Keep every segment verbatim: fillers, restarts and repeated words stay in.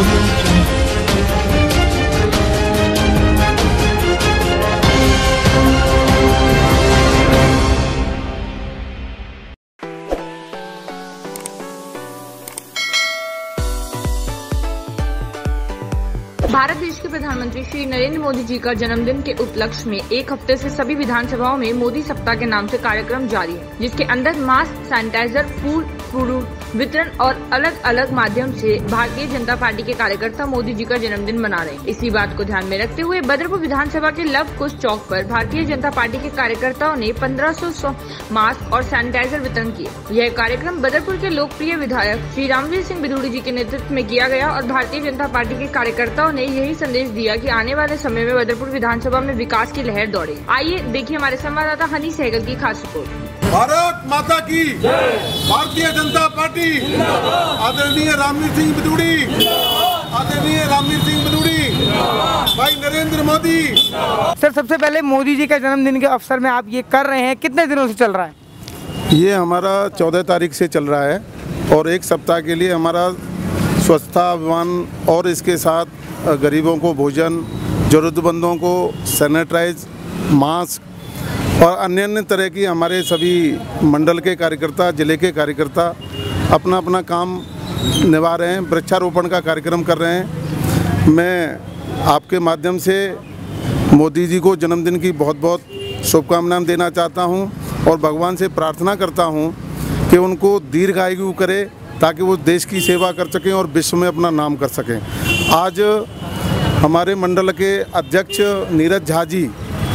भारत देश के प्रधानमंत्री श्री नरेंद्र मोदी जी का जन्मदिन के उपलक्ष्य में एक हफ्ते से सभी विधानसभाओं में मोदी सप्ताह के नाम से कार्यक्रम जारी है, जिसके अंदर मास्क, सैनिटाइजर, फूल, फ्रूट वितरण और अलग अलग माध्यम से भारतीय जनता पार्टी के कार्यकर्ता मोदी जी का जन्मदिन मना रहे हैं। इसी बात को ध्यान में रखते हुए बदरपुर विधानसभा के लव कुश चौक पर भारतीय जनता पार्टी के कार्यकर्ताओं ने पंद्रह सौ मास्क और सैनिटाइजर वितरण किए। यह कार्यक्रम बदरपुर के लोकप्रिय विधायक श्री रामवीर सिंह बिदूड़ी जी के नेतृत्व में किया गया और भारतीय जनता पार्टी के कार्यकर्ताओं ने यही संदेश दिया कि आने वाले समय में बदरपुर विधानसभा में विकास की लहर दौड़े। आइए देखिए हमारे संवाददाता हनी सहगल की खास रिपोर्ट। भारत माता की भारतीय जनता पार्टी आदरणीय रामवीर सिंह बिदूड़ी आदरणीय रामवीर सिंह बिदूड़ी भाई नरेंद्र मोदी। सर, सबसे पहले मोदी जी के जन्मदिन के अवसर में आप ये कर रहे हैं, कितने दिनों से चल रहा है? ये हमारा चौदह तारीख से चल रहा है और एक सप्ताह के लिए हमारा स्वच्छता अभियान और इसके साथ गरीबों को भोजन, जरूरतमंदों को सैनिटाइज, मास्क और अन्य अन्य तरह की हमारे सभी मंडल के कार्यकर्ता, जिले के कार्यकर्ता अपना अपना काम निभा रहे हैं। वृक्षारोपण का कार्यक्रम कर रहे हैं। मैं आपके माध्यम से मोदी जी को जन्मदिन की बहुत बहुत शुभकामनाएं देना चाहता हूं और भगवान से प्रार्थना करता हूं कि उनको दीर्घायु करे ताकि वो देश की सेवा कर सकें और विश्व में अपना नाम कर सकें। आज हमारे मंडल के अध्यक्ष नीरज झा जी,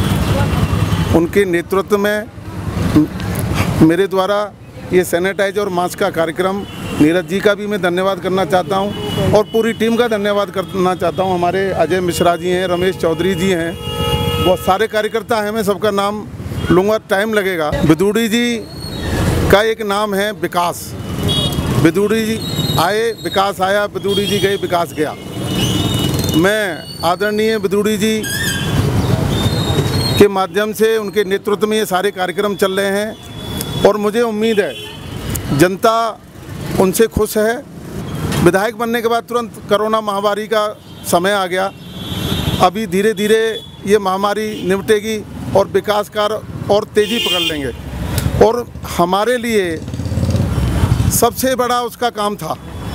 उनके नेतृत्व में मेरे द्वारा ये सैनिटाइजर और मास्क का कार्यक्रम, नीरज जी का भी मैं धन्यवाद करना चाहता हूं और पूरी टीम का धन्यवाद करना चाहता हूं। हमारे अजय मिश्रा जी हैं, रमेश चौधरी जी हैं, बहुत सारे कार्यकर्ता हैं, मैं सबका नाम लूँगा, टाइम लगेगा। बिदूड़ी जी का एक नाम है विकास। बिदूड़ी जी आए, विकास आया, बिदूड़ी जी गए, विकास गया। मैं आदरणीय बिदूड़ी जी के माध्यम से, उनके नेतृत्व में ये सारे कार्यक्रम चल रहे हैं और मुझे उम्मीद है जनता उनसे खुश है। विधायक बनने के बाद तुरंत कोरोना महामारी का समय आ गया। अभी धीरे धीरे ये महामारी निपटेगी और विकास कार्य और तेज़ी पकड़ लेंगे और हमारे लिए सबसे बड़ा उसका काम था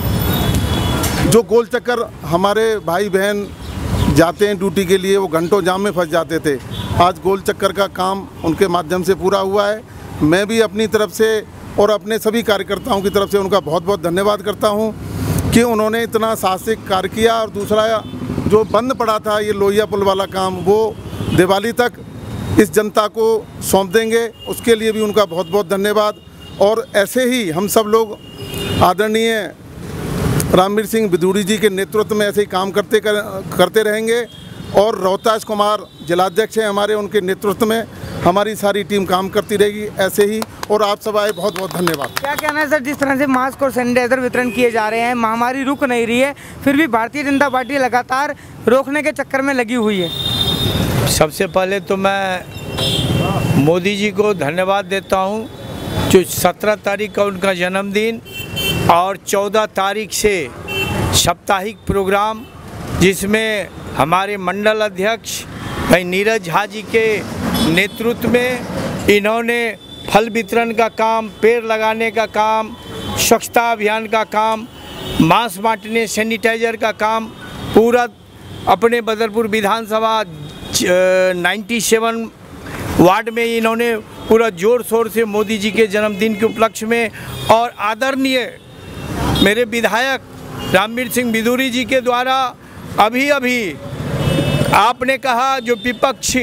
जो गोल चक्कर हमारे भाई बहन जाते हैं ड्यूटी के लिए, वो घंटों जाम में फंस जाते थे। आज गोल चक्कर का काम उनके माध्यम से पूरा हुआ है। मैं भी अपनी तरफ से और अपने सभी कार्यकर्ताओं की तरफ से उनका बहुत बहुत धन्यवाद करता हूं कि उन्होंने इतना साहसिक कार्य किया। और दूसरा, जो बंद पड़ा था ये लोहिया पुल वाला काम, वो दिवाली तक इस जनता को सौंप देंगे, उसके लिए भी उनका बहुत बहुत धन्यवाद। और ऐसे ही हम सब लोग आदरणीय रामवीर सिंह बिदूड़ी जी के नेतृत्व में ऐसे ही काम करते कर, करते रहेंगे और रोहतास कुमार जिलाध्यक्ष हैं हमारे, उनके नेतृत्व में हमारी सारी टीम काम करती रहेगी ऐसे ही। और आप सब आए, बहुत बहुत धन्यवाद। क्या कहना है सर, जिस तरह से मास्क और सैनिटाइजर वितरण किए जा रहे हैं, महामारी रुक नहीं रही है, फिर भी भारतीय जनता पार्टी लगातार रोकने के चक्कर में लगी हुई है? सबसे पहले तो मैं मोदी जी को धन्यवाद देता हूं, जो सत्रह तारीख का उनका जन्मदिन और चौदह तारीख से साप्ताहिक प्रोग्राम, जिसमें हमारे मंडल अध्यक्ष भाई नीरज झा जी के नेतृत्व में इन्होंने फल वितरण का काम, पेड़ लगाने का काम, स्वच्छता अभियान का काम, मास्क बांटने, सैनिटाइजर का काम पूरा अपने बदरपुर विधानसभा सत्तानवे वार्ड में इन्होंने पूरा जोर शोर से मोदी जी के जन्मदिन के उपलक्ष्य में और आदरणीय मेरे विधायक रामवीर सिंह बिदूड़ी जी के द्वारा अभी अभी आपने कहा जो विपक्ष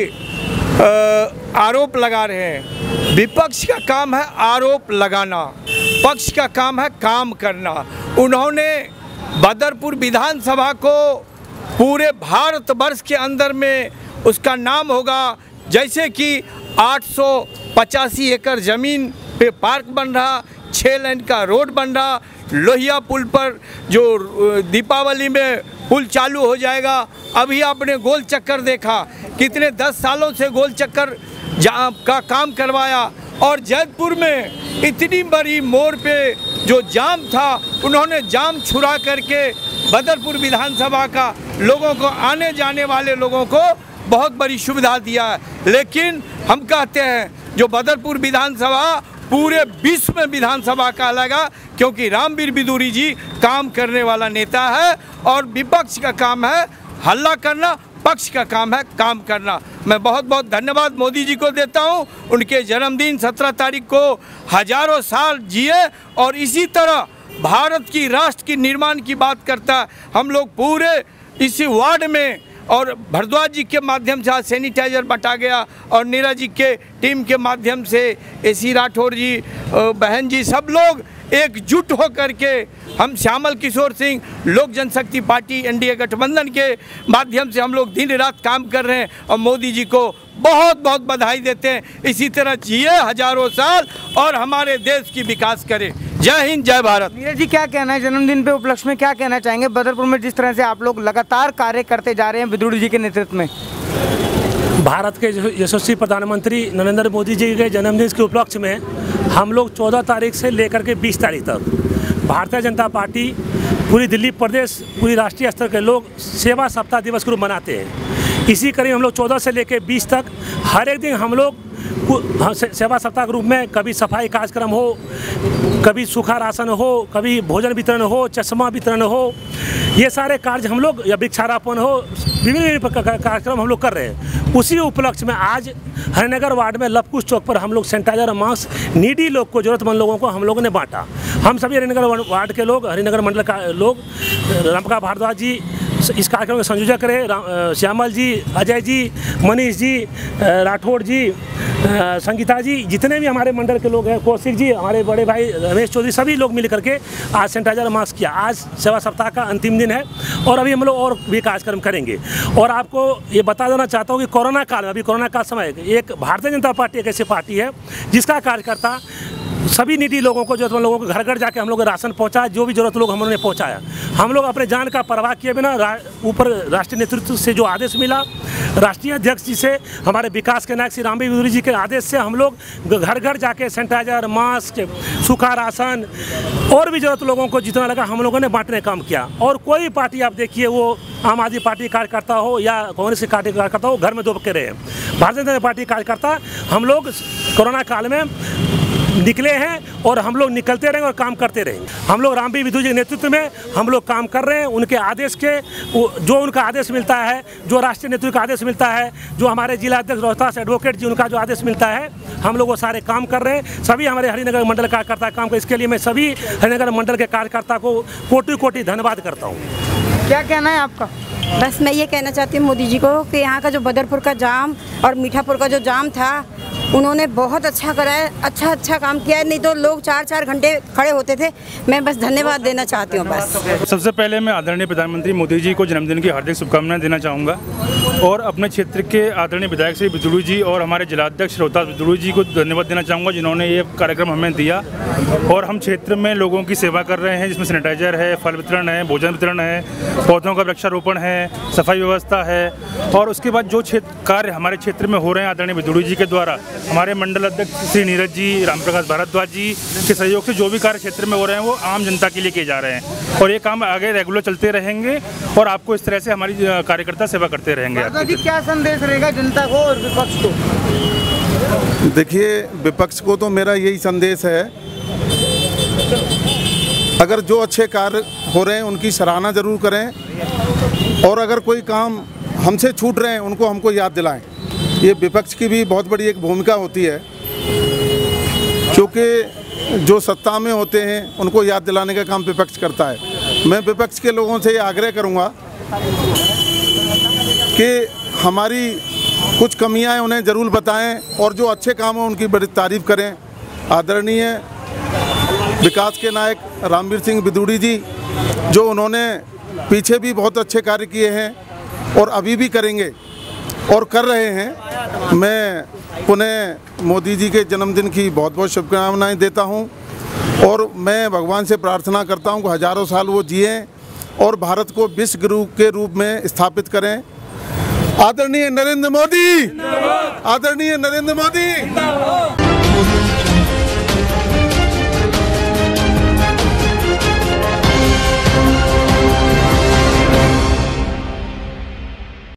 आरोप लगा रहे हैं, विपक्ष का काम है आरोप लगाना, पक्ष का काम है काम करना। उन्होंने बदरपुर विधानसभा को पूरे भारतवर्ष के अंदर में उसका नाम होगा, जैसे कि आठ सौ पचासी एकड़ ज़मीन पे पार्क बन रहा, छः लेन का रोड बन रहा, लोहिया पुल पर जो दीपावली में पुल चालू हो जाएगा। अभी आपने गोल चक्कर देखा, कितने दस सालों से गोल चक्कर का काम करवाया और जैतपुर में इतनी बड़ी मोड़ पे जो जाम था उन्होंने जाम छुड़ा करके बदरपुर विधानसभा का लोगों को, आने जाने वाले लोगों को बहुत बड़ी सुविधा दिया है। लेकिन हम कहते हैं जो बदरपुर विधानसभा पूरे विश्व में विधानसभा कहलाएगा, क्योंकि रामवीर बिदूरी जी काम करने वाला नेता है और विपक्ष का काम है हल्ला करना, पक्ष का काम है काम करना। मैं बहुत बहुत धन्यवाद मोदी जी को देता हूं। उनके जन्मदिन सत्रह तारीख को हजारों साल जिए और इसी तरह भारत की राष्ट्र की निर्माण की बात करता है। हम लोग पूरे इसी वार्ड में और भारद्वाज जी के माध्यम से आज सैनिटाइजर बंटा गया और नीरज जी के टीम के माध्यम से एसी राठौर जी, बहन जी, सब लोग एकजुट होकर के हम श्यामल किशोर सिंह लोक जनशक्ति पार्टी एनडीए गठबंधन के माध्यम से हम लोग दिन रात काम कर रहे हैं और मोदी जी को बहुत बहुत बधाई देते हैं। इसी तरह जिए हजारों साल और हमारे देश की विकास करे। जय हिंद, जय भारत। नीरज जी, क्या कहना है जन्मदिन पे उपलक्ष्य में, क्या कहना चाहेंगे? बदरपुर में जिस तरह से आप लोग लगातार कार्य करते जा रहे हैं बिदूरी जी के नेतृत्व में। भारत के यशस्वी प्रधानमंत्री नरेंद्र मोदी जी के जन्मदिन के उपलक्ष्य में हम लोग चौदह तारीख से लेकर के बीस तारीख तक भारतीय जनता पार्टी पूरी दिल्ली प्रदेश, पूरी राष्ट्रीय स्तर के लोग सेवा सप्ताह दिवस के रूप मनाते हैं। इसी करीब हम लोग चौदह से लेकर बीस तक हर एक दिन हम लोग सेवा सप्ताह के रूप में कभी सफाई कार्यक्रम हो, कभी सूखा राशन हो, कभी भोजन वितरण हो, चश्मा वितरण हो, ये सारे कार्य हम लोग, या वृक्षारोपण हो, विभिन्न कार्यक्रम हम लोग कर रहे हैं। उसी उपलक्ष्य में आज हरिनगर वार्ड में लवकुश चौक पर हम लोग सैनिटाइजर और मास्क नीडी लोग को, जरूरतमंद लोगों को हम लोगों ने बांटा। हम सभी हरिनगर वार्ड के लोग, हरिनगर मंडल का लोग, रामप्रकाश भारद्वाज जी इस कार्यक्रम के संयोजक रहे, श्यामल जी, अजय जी, मनीष जी, राठौड़ जी, संगीता जी, जितने भी हमारे मंडल के लोग हैं, कौशिक जी, हमारे बड़े भाई रमेश चौधरी, सभी लोग मिल करके आज सैनिटाइजर मास्क किया। आज सेवा सप्ताह का अंतिम दिन है और अभी हम लोग और भी कार्यक्रम करेंगे। और आपको ये बता देना चाहता हूँ कि कोरोना काल में, अभी कोरोना का समय, एक भारतीय जनता पार्टी एक ऐसी पार्टी है जिसका कार्यकर्ता सभी निडी लोगों को, जरूरतमंद लोगों को घर घर जाके हम लोग राशन पहुंचाया, जो भी जरूरत लोग हम लोगों ने पहुंचाया। हम लोग अपने जान का परवाह किए बिना रा, ऊपर राष्ट्रीय नेतृत्व से जो आदेश मिला, राष्ट्रीय अध्यक्ष जी से, हमारे विकास के नायक श्री रामवीर बिदूरी जी के आदेश से हम लोग घर घर जाके सैनिटाइजर, मास्क, सूखा राशन और भी जरूरत लोगों को जितना लगा हम लोगों ने बांटने का काम किया। और कोई पार्टी आप देखिए, वो आम आदमी पार्टी कार्यकर्ता हो या कांग्रेस की पार्टी कार्यकर्ता हो, घर में दो के रहे। भारतीय जनता पार्टी कार्यकर्ता हम लोग कोरोना काल में निकले हैं और हम लोग निकलते रहेंगे और काम करते रहेंगे। हम लोग रामवीर बिदूरी जी के नेतृत्व में हम लोग काम कर रहे हैं। उनके आदेश के, जो उनका आदेश मिलता है, जो राष्ट्रीय नेतृत्व का आदेश मिलता है, जो हमारे जिला अध्यक्ष रोहतास एडवोकेट जी उनका जो आदेश मिलता है, हम लोग वो सारे काम कर रहे हैं। सभी हमारे हरिनगर मंडल कार्यकर्ता काम कर, इसके लिए मैं सभी हरिनगर मंडल के कार्यकर्ता को कोटि कोटि धन्यवाद करता हूँ। क्या कहना है आपका? बस मैं ये कहना चाहती हूँ मोदी जी को कि यहाँ का जो बदरपुर का जाम और मीठापुर का जो जाम था, उन्होंने बहुत अच्छा करा है, अच्छा अच्छा काम किया है। नहीं तो लोग चार चार घंटे खड़े होते थे। मैं बस धन्यवाद देना चाहती हूँ। बस सबसे पहले मैं आदरणीय प्रधानमंत्री मोदी जी को जन्मदिन की हार्दिक शुभकामनाएं देना चाहूँगा और अपने क्षेत्र के आदरणीय विधायक श्री बिदूरी जी और हमारे जिलाध्यक्ष रोहतास बिदूरी जी को धन्यवाद देना चाहूँगा, जिन्होंने ये कार्यक्रम हमें दिया। और हम क्षेत्र में लोगों की सेवा कर रहे हैं, जिसमें सैनिटाइजर है, फल वितरण है, भोजन वितरण है, पौधों का वृक्षारोपण है, सफाई व्यवस्था है। और उसके बाद जो क्षेत्र कार्य हमारे क्षेत्र में हो रहे हैं आदरणीय बिदूरी जी के द्वारा, हमारे मंडल अध्यक्ष श्री नीरज जी, रामप्रकाश भारद्वाज जी के सहयोग से जो भी कार्य क्षेत्र में हो रहे हैं वो आम जनता के लिए किए जा रहे हैं और ये काम आगे रेगुलर चलते रहेंगे और आपको इस तरह से हमारी कार्यकर्ता सेवा करते रहेंगे। क्या संदेश रहेगा जनता को और विपक्ष को? देखिए, विपक्ष को तो मेरा यही संदेश है, अगर जो अच्छे कार्य हो रहे हैं उनकी सराहना जरूर करें और अगर कोई काम हमसे छूट रहे हैं उनको हमको याद दिलाएं। ये विपक्ष की भी बहुत बड़ी एक भूमिका होती है, क्योंकि जो सत्ता में होते हैं उनको याद दिलाने का काम विपक्ष करता है। मैं विपक्ष के लोगों से ये आग्रह करूंगा कि हमारी कुछ कमियां हैं उन्हें ज़रूर बताएं और जो अच्छे काम हैं उनकी बड़ी तारीफ़ करें। आदरणीय विकास के नायक रामवीर सिंह बिदूरी जी, जो उन्होंने पीछे भी बहुत अच्छे कार्य किए हैं और अभी भी करेंगे और कर रहे हैं, मैं पुनः मोदी जी के जन्मदिन की बहुत बहुत शुभकामनाएं देता हूं और मैं भगवान से प्रार्थना करता हूं कि हजारों साल वो जिए और भारत को विश्व गुरु के रूप में स्थापित करें। आदरणीय नरेंद्र मोदी, आदरणीय नरेंद्र मोदी।